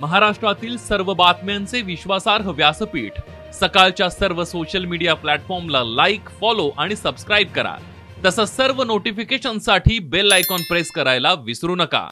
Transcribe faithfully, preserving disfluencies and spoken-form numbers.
महाराष्ट्रातील सर्व बातम्यांचे विश्वासार्ह व्यासपीठ सकाळच्या सर्व सोशल मीडिया प्लॅटफॉर्मला लाईक, फॉलो आणि सबस्क्राइब करा। तसंच सर्व नोटिफिकेशनसाठी बेल आयकॉन प्रेस करायला विसरू नका।